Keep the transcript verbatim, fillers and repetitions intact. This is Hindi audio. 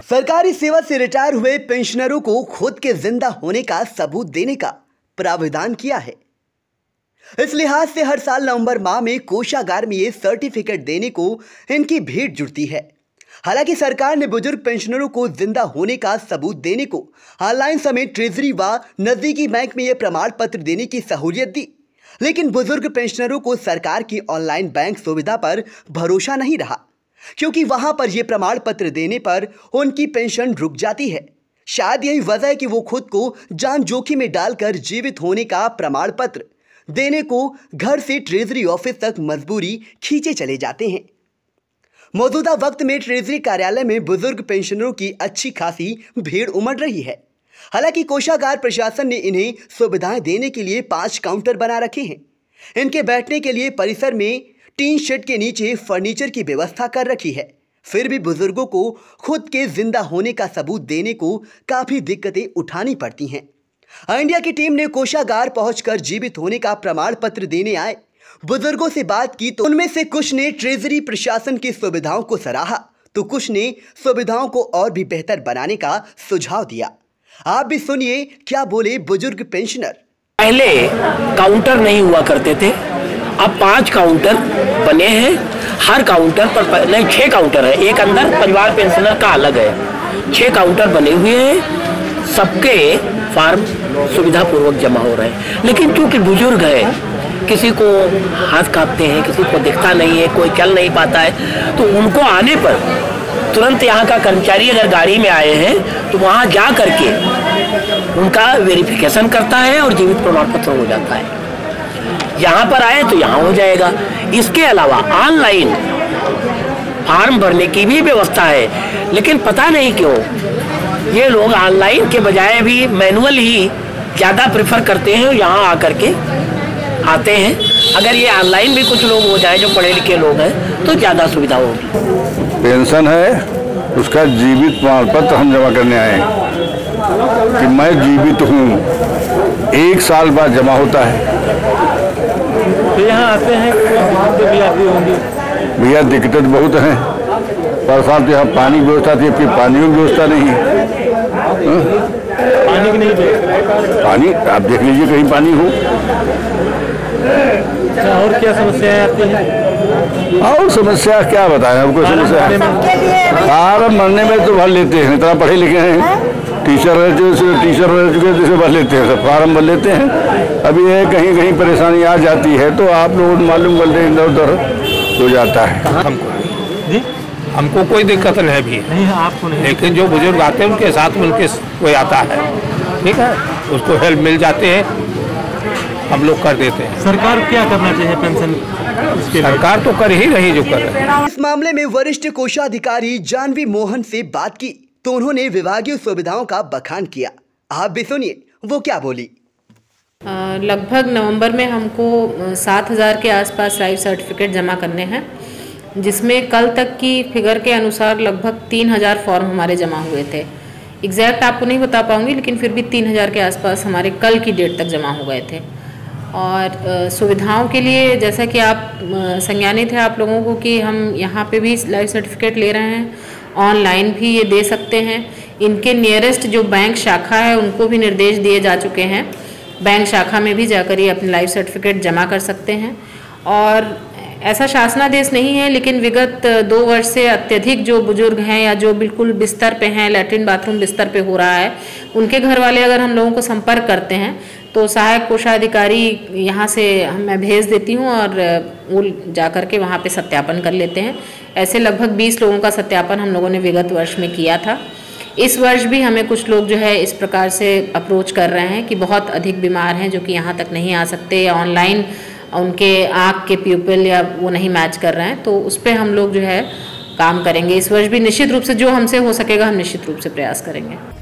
सरकारी सेवा से रिटायर हुए पेंशनरों को खुद के जिंदा होने का सबूत देने का प्रावधान किया है। इस लिहाज से हर साल नवंबर माह में कोषागार में ये सर्टिफिकेट देने को इनकी भीड़ जुटती है। हालांकि सरकार ने बुजुर्ग पेंशनरों को जिंदा होने का सबूत देने को ऑनलाइन समेत ट्रेजरी व नजदीकी बैंक में यह प्रमाण पत्र देने की सहूलियत दी, लेकिन बुजुर्ग पेंशनरों को सरकार की ऑनलाइन बैंक सुविधा पर भरोसा नहीं रहा, क्योंकि वहां पर यह प्रमाण पत्र देने पर उनकी पेंशन रुक जाती है। शायद यही वजह है कि वो खुद को जान जोखिम में डालकर जीवित होने का प्रमाण पत्र देने को घर से ट्रेजरी ऑफिस तक मजबूरी खींचे चले जाते हैं। मौजूदा वक्त में ट्रेजरी कार्यालय में बुजुर्ग पेंशनरों की अच्छी खासी भीड़ उमड़ रही है। हालांकि कोषागार प्रशासन ने इन्हें सुविधाएं देने के लिए पांच काउंटर बना रखे हैं। इनके बैठने के लिए परिसर में टीन शेड के नीचे फर्नीचर की व्यवस्था कर रखी है। फिर भी बुजुर्गों को खुद के जिंदा होने का सबूत देने को काफी दिक्कतें उठानी पड़ती हैं। इंडिया की टीम ने कोषागार पहुंचकर जीवित होने का प्रमाण पत्र देने आए बुजुर्गों से बात की तो उनमें से कुछ ने ट्रेजरी प्रशासन की सुविधाओं को सराहा, तो कुछ ने सुविधाओं को और भी बेहतर बनाने का सुझाव दिया। आप भी सुनिए क्या बोले बुजुर्ग पेंशनर। पहले काउंटर नहीं हुआ करते थे, अब पांच काउंटर बने हैं। हर काउंटर पर नहीं छह काउंटर है, एक अंदर परिवार पेंशनर का अलग है। छह काउंटर बने हुए हैं, सबके फार्म सुविधा पूर्वक जमा हो रहे हैं। लेकिन क्योंकि बुजुर्ग है, किसी को हाथ कांपते हैं, किसी को दिखता नहीं है, कोई चल नहीं पाता है, तो उनको आने पर तुरंत यहाँ का कर्मचारी अगर गाड़ी में आए हैं तो वहाँ जा करके उनका वेरिफिकेशन करता है और जीवित प्रमाण पत्र हो जाता है। यहाँ पर आए तो यहाँ हो जाएगा। इसके अलावा ऑनलाइन फॉर्म भरने की भी व्यवस्था है, लेकिन पता नहीं क्यों ये लोग ऑनलाइन के बजाय भी मैनुअल ही ज़्यादा प्रेफर करते हैं। यहाँ आकर के आते हैं। अगर ये ऑनलाइन भी कुछ लोग हो जाए जो पढ़े लिखे लोग हैं तो ज़्यादा सुविधा होगी। पेंशन है, उसका जीवित प्रमाण पत्र हम जमा करने आए हैं कि मैं जीवित हूँ। एक साल बाद जमा होता है। तो यहाँ आते हैं भैया दिक्कत बहुत है। बरसात तो यहाँ पानी व्यवस्था थी, फिर पानी की व्यवस्था नहीं है। पानी की नहीं व्यवस्था, पानी आप देख लीजिए कहीं पानी हो। और क्या समस्याएं आती हैं? और समस्या क्या बताएं आपको? समस्या फार्म भरने में तो भर लेते हैं, इतना पढ़े लिखे हैं, टीचर रह चुके टीचर रह चुके जैसे भर लेते हैं, सब फार्म भर लेते हैं। अभी ये कहीं कहीं परेशानी आ जाती है तो आप लोग मालूम कर लें, इधर उधर हो जाता है। हमको जी हमको कोई दिक्कत नहीं भी नहीं है आपको नहीं, लेकिन जो बुजुर्ग आते हैं उनके साथ में उनके कोई आता है, ठीक है, उसको हेल्प मिल जाते हैं, हम लोग कर देते हैं। सरकार क्या करना चाहिए पेंशन? सरकार तो कर ही रही जो कर रही है। इस मामले में वरिष्ठ कोषाधिकारी जानवी मोहन से बात की तो उन्होंने विभागीय सुविधाओं का बखान किया। आप भी सुनिए वो क्या बोली। लगभग नवंबर में हमको सात हज़ार के आसपास लाइफ सर्टिफिकेट जमा करने हैं, जिसमें कल तक की फिगर के अनुसार लगभग तीन हज़ार फॉर्म हमारे जमा हुए थे। एग्जैक्ट आपको नहीं बता पाऊंगी, लेकिन फिर भी तीन हज़ार के आसपास हमारे कल की डेट तक जमा हो गए थे। और आ, सुविधाओं के लिए जैसा कि आप संज्ञानित है आप लोगों को कि हम यहाँ पे भी लाइफ सर्टिफिकेट ले रहे हैं, ऑनलाइन भी ये दे सकते हैं। इनके नियरेस्ट जो बैंक शाखा है उनको भी निर्देश दिए जा चुके हैं, बैंक शाखा में भी जाकर ये अपने लाइफ सर्टिफिकेट जमा कर सकते हैं। और ऐसा शासनादेश नहीं है, लेकिन विगत दो वर्ष से अत्यधिक जो बुजुर्ग हैं या जो बिल्कुल बिस्तर पे हैं, लैट्रिन बाथरूम बिस्तर पे हो रहा है, उनके घर वाले अगर हम लोगों को संपर्क करते हैं तो सहायक कोषाधिकारी यहाँ से मैं भेज देती हूँ और वो जा कर के वहाँ पे सत्यापन कर लेते हैं। ऐसे लगभग बीस लोगों का सत्यापन हम लोगों ने विगत वर्ष में किया था। इस वर्ष भी हमें कुछ लोग जो है इस प्रकार से अप्रोच कर रहे हैं कि बहुत अधिक बीमार हैं जो कि यहाँ तक नहीं आ सकते, या ऑनलाइन उनके आँख के प्यूपिल या वो नहीं मैच कर रहे हैं, तो उस पर हम लोग जो है काम करेंगे। इस वर्ष भी निश्चित रूप से जो हमसे हो सकेगा हम निश्चित रूप से प्रयास करेंगे।